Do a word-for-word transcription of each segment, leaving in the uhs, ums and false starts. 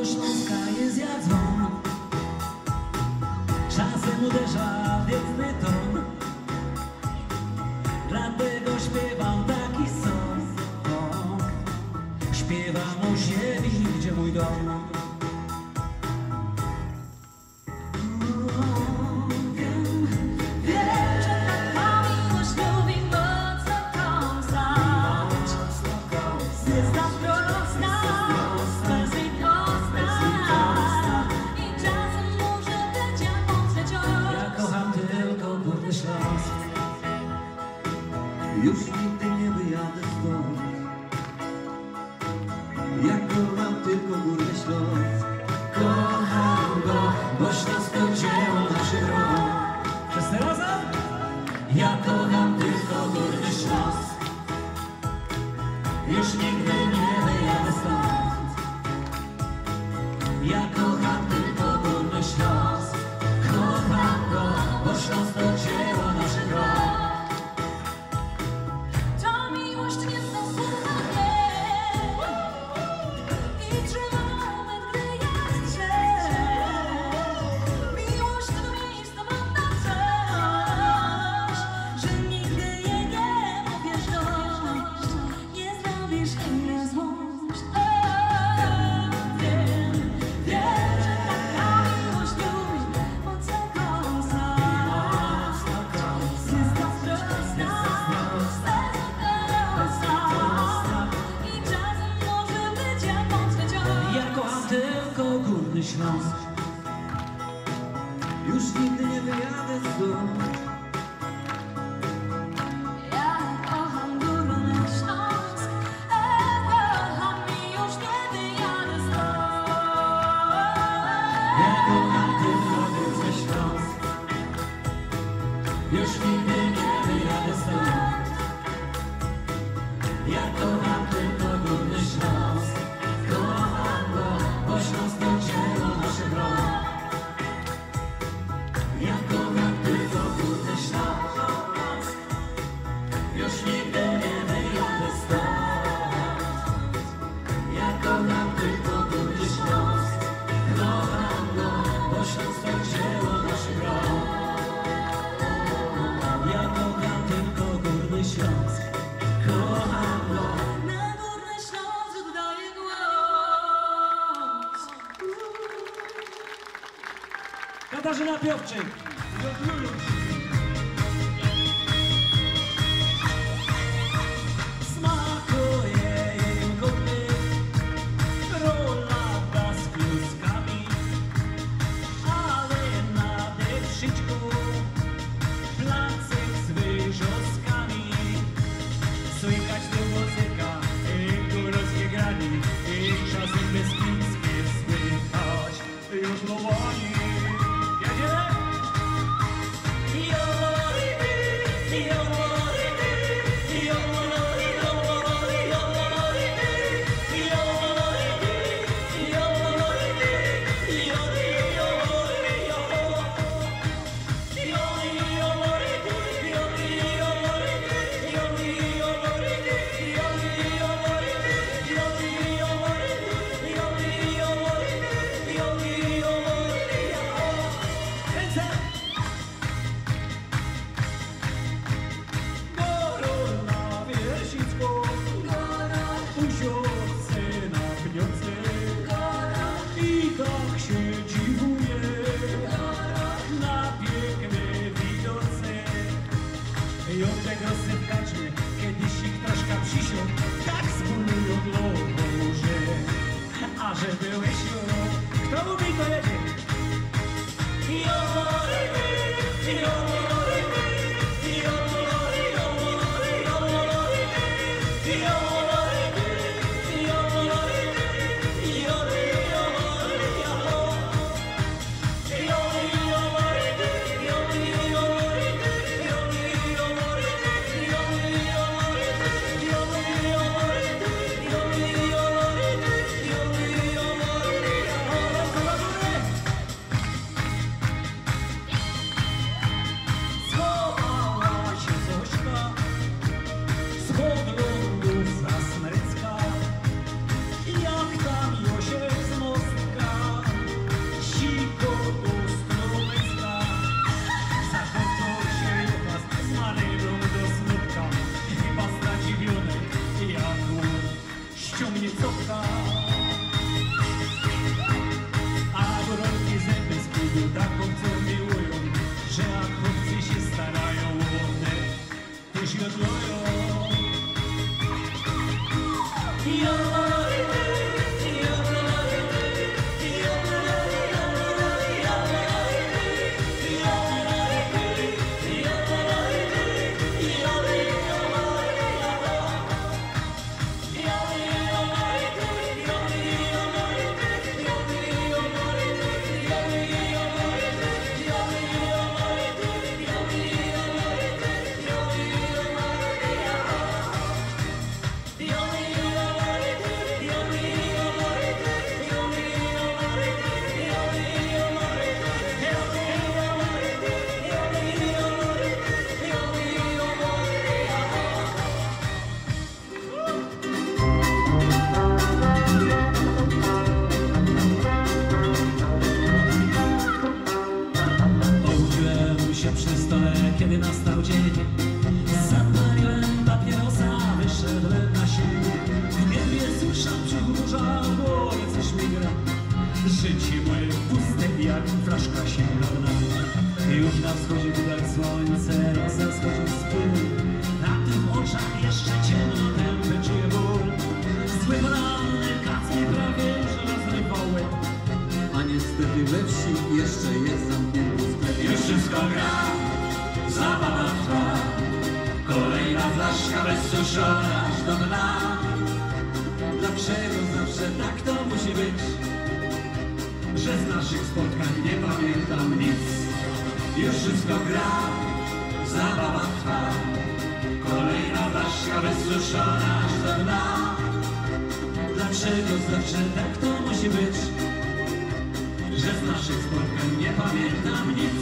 Śląska jest jak dzwon. Czasem uderza w wieczny ton. Dlatego śpiewam taki song. Śpiewam o ziemi, gdzie mój dom. Już nigdy nie wyjadę stąd. Ja kocham tylko Górny Śląsk. Kocham go, bo Śląsk to dzieło naszych rąk. Wszyscy razem? Ja kocham tylko Górny Śląsk. Już nigdy nie wyjadę stąd. Ja kocham tylko Górny Śląsk. Kocham go, bo Śląsk to dzieło naszych rąk. Górny Śląsk. Już nigdy nie wyjadę stąd. Ja kocham Górny Śląsk. Kocham i już nie wyjadę stąd. Ja kocham tylko Górny Śląsk. Już nigdy nie wyjadę stąd. Ja kocham tylko Górny Śląsk. Kocham go, bo Śląsk to dzieło naszych rąk. Ja kocham tylko Górny Śląsk. Już nigdy nie wyjadę stąd. Ja kocham tylko Górny Śląsk. Kocham go, bo Śląsk to dzieło naszych rąk. Ja kocham tylko Górny Śląsk. Kocham go. Na Górny Śląsk oddaję głos. Katarzyna Piowczyk. Smakuje jej koty, rolada z kluskami, ale nade wszystko placek z wyrzostkami. Słychać tu muzyka i górowskie grani, i czasem beskidzkie słychać już wołanie. I od tego sypkaczy kiedyś ich troszkę przysiął, tak zbulują długą, że a żeby łysiu, kto lubi to jedzie. miejscu tak chłopców miłują, że jak chłopcy się starają, one też jodlują. Kiedy nastał dzień, zapaliłem papierosa, wyszedłem na siebie. W niebie susza przychmurza, w głowie coś mi gra. Życie moje puste jak flaszka sięgana. Już na wschodzie widać słońce, rosa schodzi z pyłu. Na tych oczach jeszcze ciemno, tępy czuję ból. Zły poranny kac mnie prawie już rozrywał łeb. A niestety we wsi jeszcze jest zamknięty sklep. Już wszystko gra, zabawa trwa. Kolejna flaszka wysuszona aż do dna. Dlaczego zawsze tak to musi być, że z naszych spotkań nie pamiętam nic? Już wszystko gra, zabawa trwa. Kolejna flaszka wysuszona aż do dna. Dlaczego zawsze tak to musi być, że z naszych spotkań nie pamiętam nic?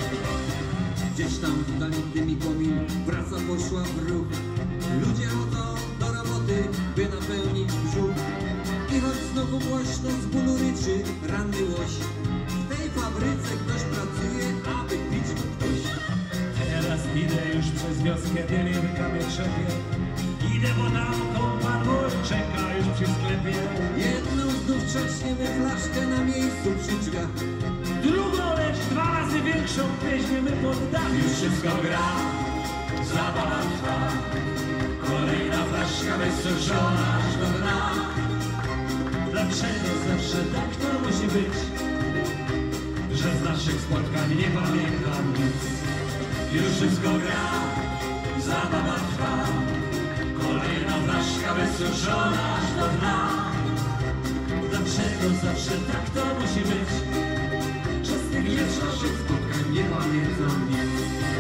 Gdzieś tam w dali dymi komin, praca poszła w ruch. Ludzie chodzą do roboty, by napełnić brzuch. I choć znowu głośno z bólu ryczy ranny łoś, w tej fabryce ktoś pracuje, aby pić mu ktoś. Teraz idę już przez wioskę, wielirka mnie trzepie. Idę, bo na kompan mój czeka już przy sklepie. Jedną znów trzaśniemy flaszkę na miejscu przy drzwiach. Drugą, lecz dwa razy większą weźmiemy pod dach. Już wszystko gra, zabawa trwa. Kolejna flaszka wysuszona aż do dna. Dlaczego zawsze tak to musi być, że z naszych spotkań nie pamiętam nic? Już wszystko gra, zabawa trwa. Kolejna flaszka wysuszona aż do dna. Dlaczego zawsze tak to musi być, że z tych naszych spotkań nie pamiętam nic?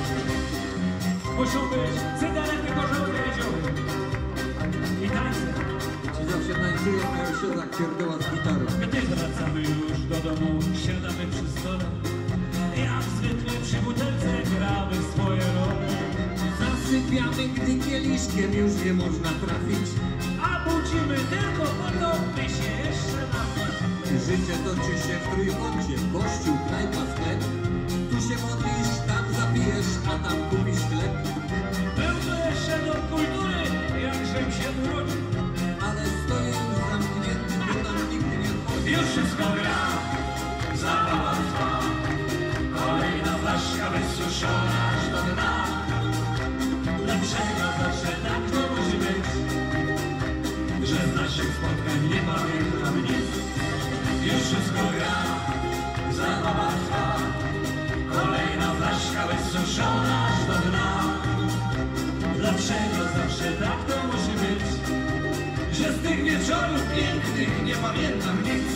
Muszą być cygarety korzowe i zioły i tańce. Ci zawsze tańcują, mają się tak pierdoła z gitarą. Gdy wracamy już do domu, siadamy przy stole. Jak zwykle przy butelce gramy swoje role. Zasypiamy, gdy kieliszkiem już nie można trafić. A budzimy tylko po to, by się jeszcze napić. Życie toczy się w trójkącie, kościół, knajpa, sklep. Tu się modlisz, tam zapijesz, a tam kupisz chleb. Był to jeszcze do kultury, jakżem się urodził. Ale stoję już zamknięty, bo tam nikt nie wchodzi. Już wszystko gra, zabawa trwa. Kolejna flaszka wysuszona aż do dna. Dlaczego zawsze tak to musi być, że z naszych spotkań nie pamiętam nic? Już wszystko gra, zabawa trwa. Kolejna flaszka wysuszona aż do dna. Dlaczego zawsze tak to musi być, że z tych wieczorów pięknych nie pamiętam nic?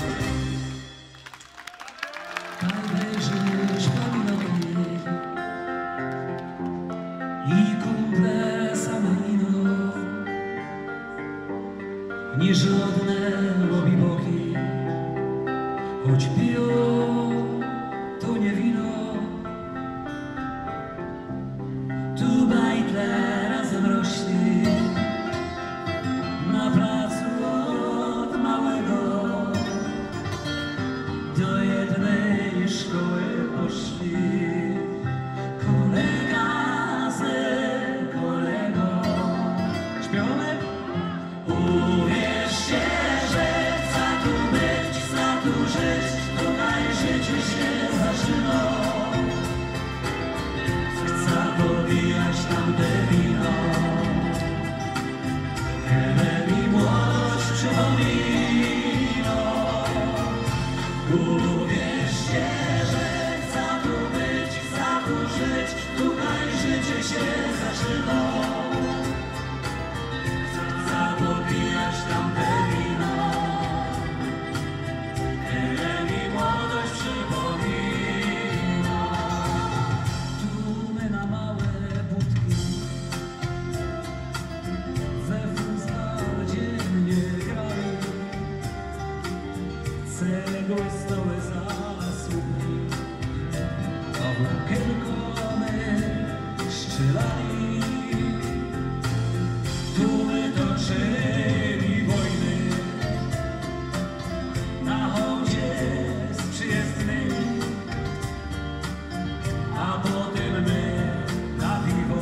Tak wejrzysz pominoki i kumple same ino, nieżadne łobiboki, choć piją to nie wino. Tu bajtle razem rośli na placu od małego. Do jednej szkoły poszli kolega ze kolegą. Śpiewamy? Uwierzcie, że za tu być, za tu żyć, to Uwierzcie, że chcę tu być, chcę tu żyć, tutaj życie się zaczyna. Chcę popijać tamte wino, tyle mi młodość przypomina. Tłumy na małe budki, we fuzbal dziennie grały, cegły stoły zasłupki, a w okienko my strzelali. Tłumy toczyli wojny na hołdzie z przyjezdnymi, a potem my na piwo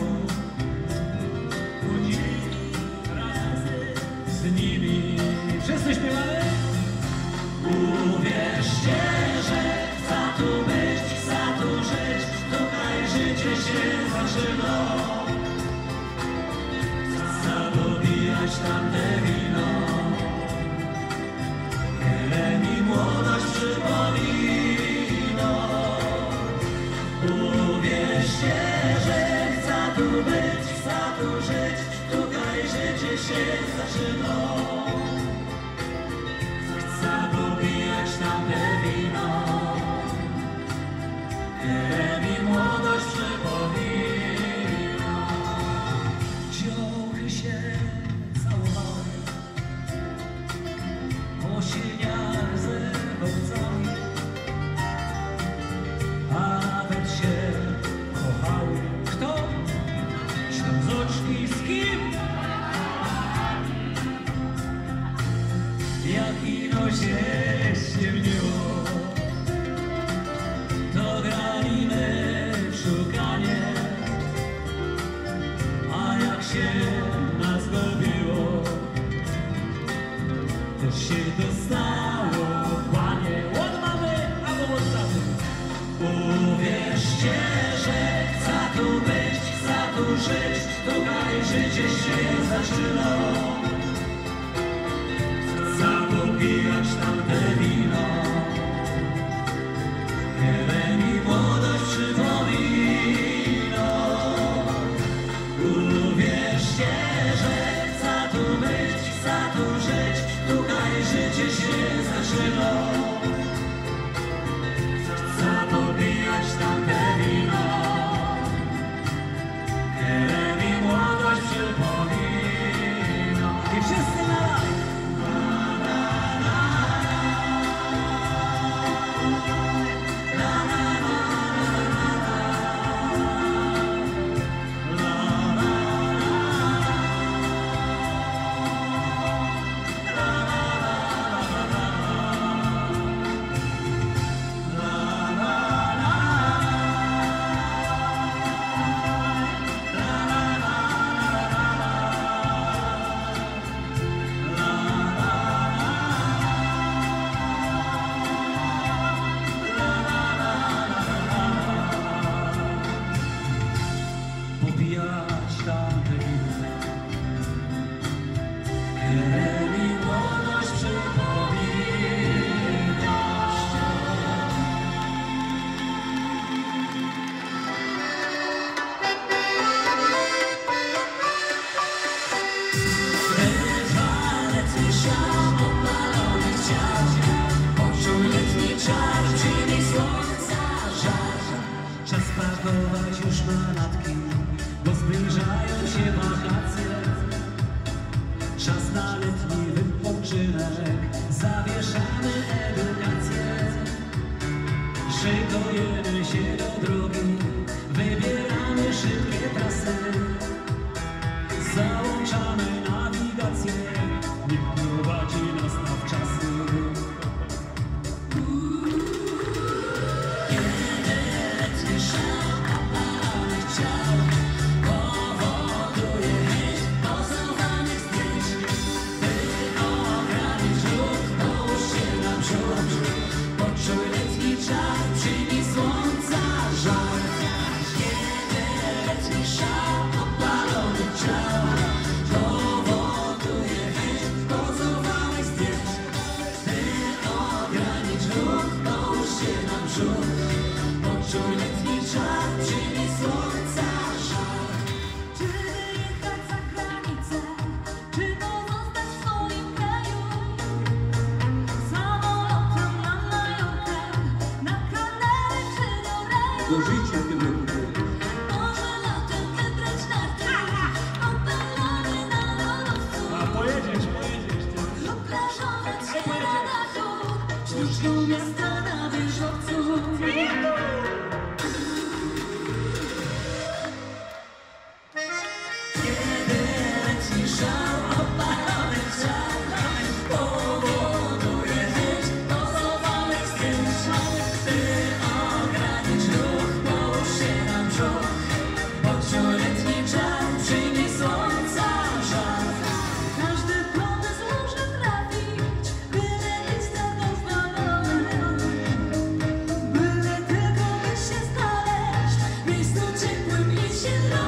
chodzili razem z nimi. Wszyscy śpiewamy? Uwierzcie, że chcę tu być, chcę tu żyć, tutaj życie się zaczyna. Chcę popijać tamte wino, tyle mi młodość przypomina. Uwierzcie, że chcę tu być, chcę tu żyć, tutaj życie się zaczyna. Chcę popijać tamte wino, tyle mi młodość przypomina. Ciąchy się całowały po sieniach ze owcami, a nawet się kochały. Kto? Ślązoczki z kim? Jak ino się ściemniło, to graliśmy w szukanie, a jak się nas zgubiło, to się dostało panie od mamy albo od taty. Uwierzcie, że chcę tu być, chcę tu żyć, tutaj życie się zaczyna. Chcę popijać tamte wino, tyle mi młodość przypomina. Uwierzcie, że chcę tu być, chcę tu żyć, tutaj życie się zaczyna. Chcę popijać tamte wino, tyle mi młodość przypomina. I wszyscy na live. Popijać tamte wino, tyle mi młodość przypomina. Letni szał opalonych ciał, poczuł letni czar, czyli słońca żar. Czas pakować już manatki, bo zbliżają się wakacje. Czas na letni wypoczynek, zawieszamy edukację. Szykujemy się do drogi, wybieramy szybkie trasy. Załączamy nawigację, niech prowadzi nas nawczasy. Letni szał opalonych ciał powoduje chęć pozowanych zdjęć. By ograbić ruch, połóż się naprzód, poczuj letni czar, przyjmij słońca brzuch. Poczuj letni czar, przyjmij słońca żar. Czy wyjechać za granicę, czy pozostać w swoim kraju? Samolotem na Majorkę, na Kanary czy do raju? Do życia w tym roku. Może latem wybrać narty, opalony na lodowcu. A pojedziesz, pojedziesz ty. Lub leżąc się na dachu, sztuczką miasta na wieżowcu. Kiedy letni szał opalonych ciał powoduje chęć pozowanych zdjęć, by ogranicz ruch, połóż się na brzuch. Poczuj letni czar, przyjmij słońca żar. Każdy pomysł może trafić, byle być tego chwalony. Byle tylko by się znaleźć w miejscu ciepłym i zielonym.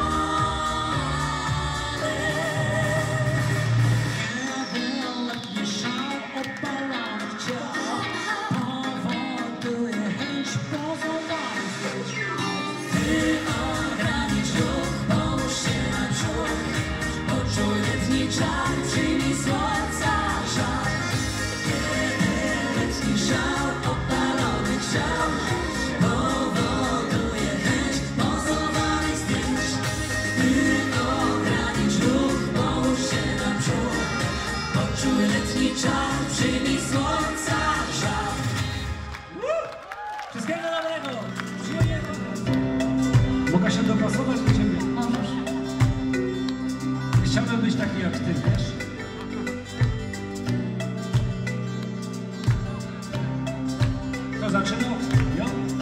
Letni szał opalonych ciał powoduje chęć pozowanych zdjęć. Ty ogranicz ruch, połóż się na brzuch. Poczuj letni czar, przyjmij słońca żar. Kiedy letni szał opalonych ciał powoduje chęć pozowanych zdjęć. Ty ogranicz ruch, połóż się na brzuch. Poczuj letni czar, przyjmij słońca żar. Wszystkiego dobrego! Przyjemnego! Mogę się dopasować do ciebie? Możesz. Chciałbym być taki jak ty, wiesz? Kto zaczynał? Ja?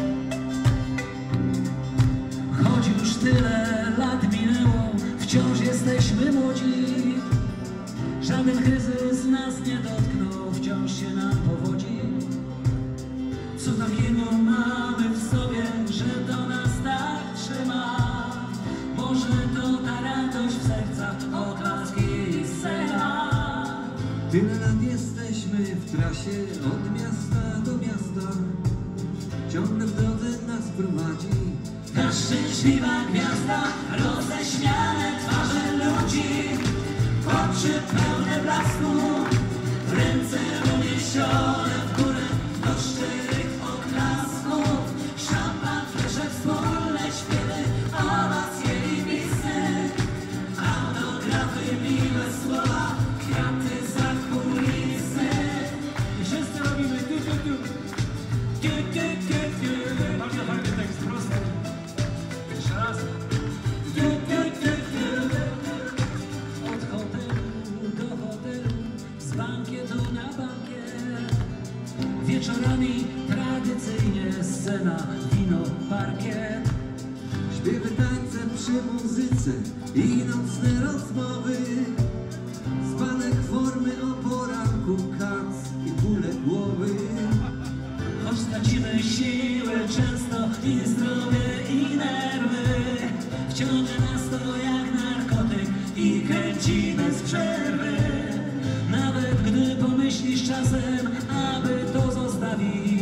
Choć już tyle lat minęło, wciąż jesteśmy młodzi. Żaden kryzys nas nie dotknął, wciąż się nam powodzi. Co takiego mamy w sobie, że do nas tak trzyma? Może to ta radość w sercach, oklaski i scena. Tyle lat jesteśmy w trasie od miasta do miasta. Ciągle w drodze nas prowadzi. Ta szczęśliwa gwiazda, roześmiane twarze ludzi, oczy pełne blasku, ręce uniesione w górę do szczerych oklasków. Szampan, flesze, wspólne śpiewy, owacje i pisy, autografy, miłe słowa, kwiaty za kulisy. I wszyscy robimy tu, tu, tu. Tu, tu, tu, tu. Bardzo fajny tekst, prosty. Jeszcze raz. Tu, tu, tu, tu. Od hotelu do hotelu, z bankietu na bankiet. Wieczorami tradycyjnie scena, wino, parkiet. Śpiewy, tańce przy muzyce i nocne rozmowy. Spadek formy o poranku, kac i bóle głowy. Choć stracimy siłę często i zdrowie i nerwy, wciąga nas to jak narkotyk i kręci bez przerwy. Nawet gdy pomyślisz czasem, aby to zostawić,